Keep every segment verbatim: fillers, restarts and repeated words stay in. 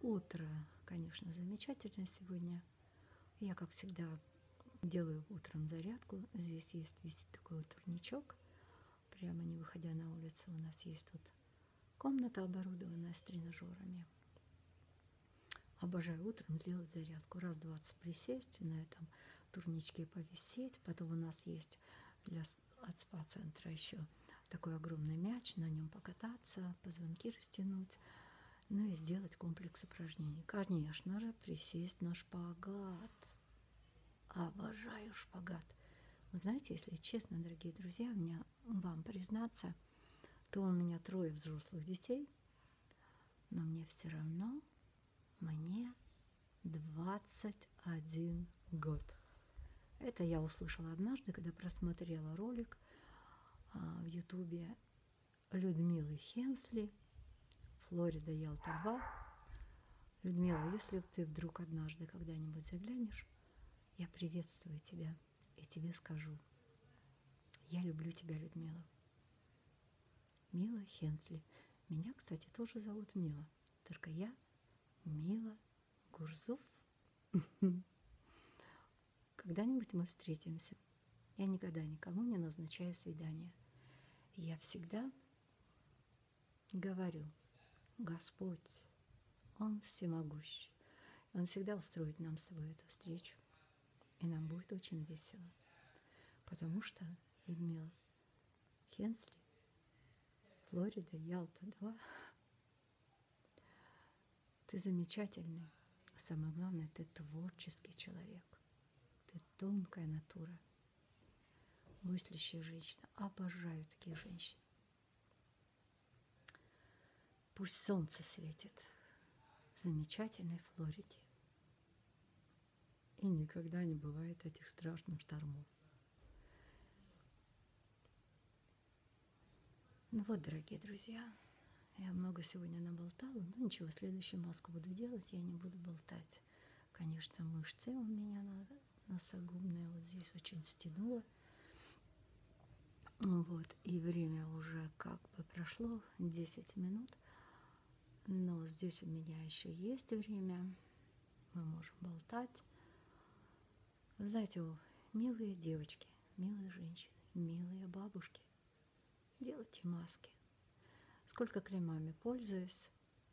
Утро, конечно, замечательное сегодня. Я, как всегда, делаю утром зарядку. Здесь есть висит такой вот турничок. Прямо не выходя на улицу, у нас есть тут комната, оборудованная с тренажерами. Обожаю утром сделать зарядку. Раз двадцать присесть, на этом турничке повисеть. Потом у нас есть для, от спа-центра еще такой огромный мяч, на нем покататься, позвонки растянуть. Ну и сделать комплекс упражнений. Конечно же, присесть на шпагат. Обожаю шпагат. Вы знаете, если честно, дорогие друзья, мне, вам признаться, то у меня трое взрослых детей, но мне все равно, мне двадцать один год. Это я услышала однажды, когда просмотрела ролик а, в ютубе Людмилы Хенсли «Флорида, Ялта два». Людмила, если ты вдруг однажды когда-нибудь заглянешь, я приветствую тебя и тебе скажу: я люблю тебя, Людмила. Мила Хенсли. Меня, кстати, тоже зовут Мила, только я Мила Гурзуф. Когда-нибудь мы встретимся. Я никогда никому не назначаю свидания. Я всегда говорю: Господь, Он всемогущ. Он всегда устроит нам с тобой эту встречу. И нам будет очень весело. Потому что, Людмила Хенсли, Флорида, Ялта два, ты замечательный. А самое главное, ты творческий человек. Ты тонкая натура. Мыслящая женщина. Обожаю таких женщин. Пусть солнце светит в замечательной Флориде. И никогда не бывает этих страшных штормов. Ну вот, дорогие друзья, я много сегодня наболтала, но ничего, следующую маску буду делать, я не буду болтать. Конечно, мышцы у меня носогубные, вот здесь очень стянуло. Вот, и время уже как бы прошло, десять минут, но здесь у меня еще есть время, мы можем болтать. Вы знаете, милые девочки, милые женщины, милые бабушки, делайте маски. Сколько кремами пользуюсь,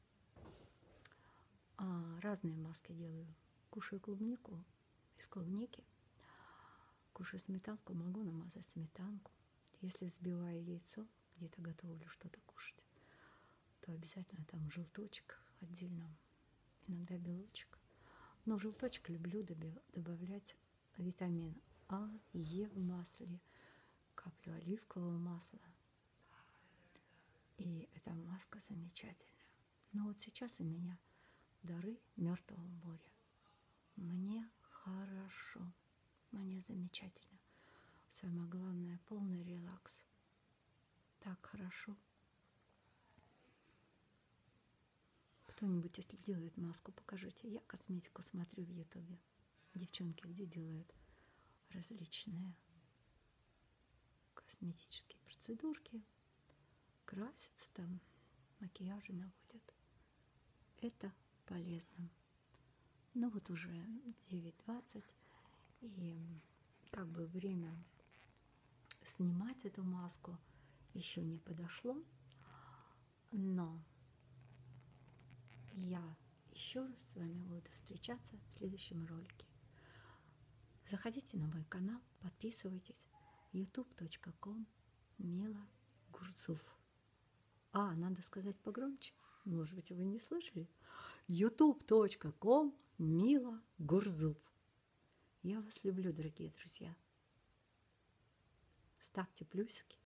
а, разные маски делаю. Кушаю клубнику из клубники, кушаю сметанку, могу намазать сметанку. Если взбиваю яйцо, где-то готовлю что-то кушать, то обязательно там желточек отдельно, иногда белочек. Но в желточек люблю добавлять витамин А, Е в масле, каплю оливкового масла. И эта маска замечательная. Но вот сейчас у меня дары мертвого моря. Мне хорошо, мне замечательно. Самое главное, полный релакс. Так хорошо. Кто-нибудь, если делает маску, покажите. Я косметику смотрю в ютубе. Девчонки, где делают различные косметические процедурки, красятся там, макияжи наводят. Это полезно. Но вот уже девять двадцать, и как бы время снимать эту маску еще не подошло, но я еще раз с вами буду встречаться в следующем ролике. Заходите на мой канал, подписывайтесь. ютуб точка ком Мила Гурзуф. А, надо сказать погромче. Может быть, вы не слышали? ютуб точка ком Мила Гурзуф. Я вас люблю, дорогие друзья. Ставьте плюсики.